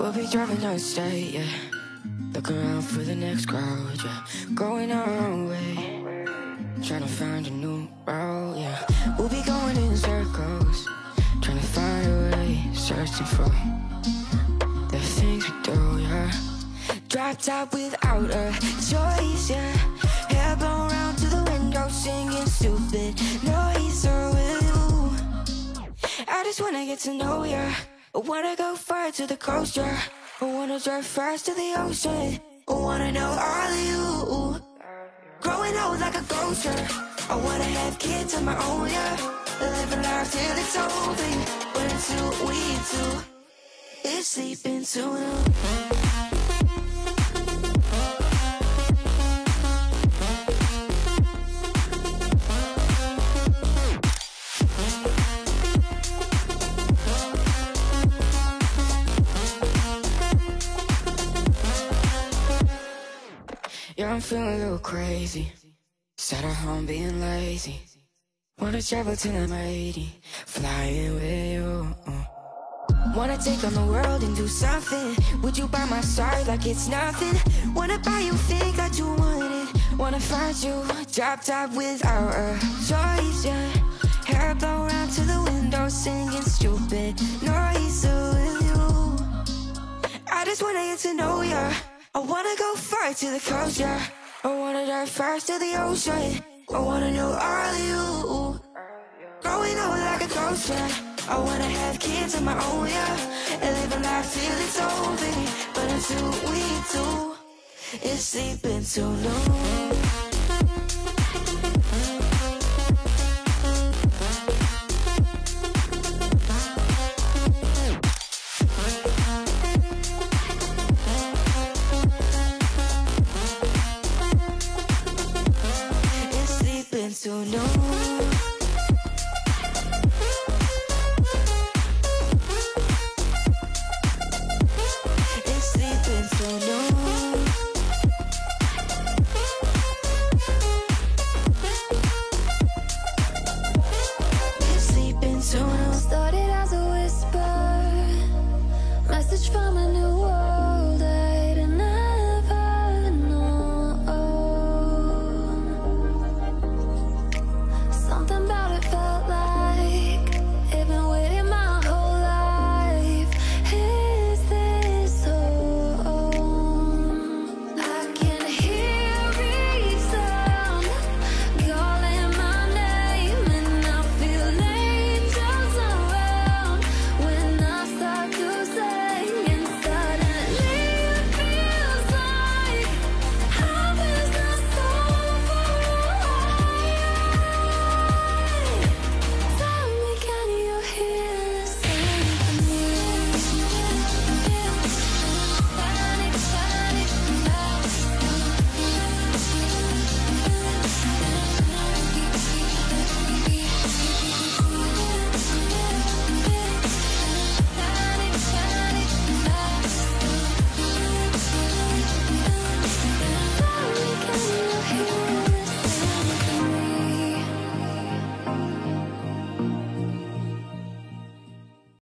We'll be driving down the state, yeah. Looking around for the next crowd, yeah. Going our own way, trying to find a new route, yeah. We'll be going in circles, trying to find a way, searching for the things we do, yeah. Drop top without a choice, yeah. Hair blown round to the window, singing stupid noise. Or will you? I just wanna get to know ya. I wanna go far to the coast, yeah. I wanna drive fast to the ocean. I wanna know all of you. Growing old like a ghost, yeah. I wanna have kids of my own, yeah. Living life till it's over, yeah. But until we do, it's sleeping too long. Yeah, I'm feeling a little crazy. Sat at home being lazy. Wanna travel till I'm 80, flying with you. Wanna take on the world and do something. Would you by my side like it's nothing? Wanna buy you things that you wanted. Wanna find you, drop top without a choice, yeah. Hair blow round to the window, singing stupid noise. So will you? I just wanna get to know ya. I wanna go far to the coast, yeah. I wanna dive fast to the ocean. I wanna know all of you. Growing old like a ghost, yeah. I wanna have kids of my own, yeah. And live a life till it's over. But until we do, it's sleeping too long. To know